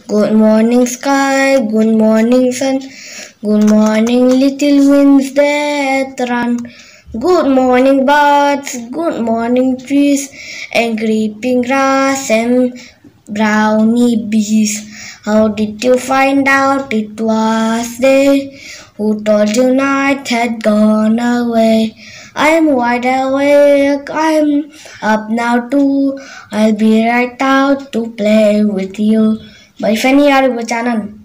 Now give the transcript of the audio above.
Good morning sky, good morning sun, good morning little winds that run. Good morning birds, good morning trees, and creeping grass and brownie bees. How did you find out it was they? Who told you night had gone away? I'm wide awake, I'm up now too. I'll be right out to play with you. By Fanny Channel.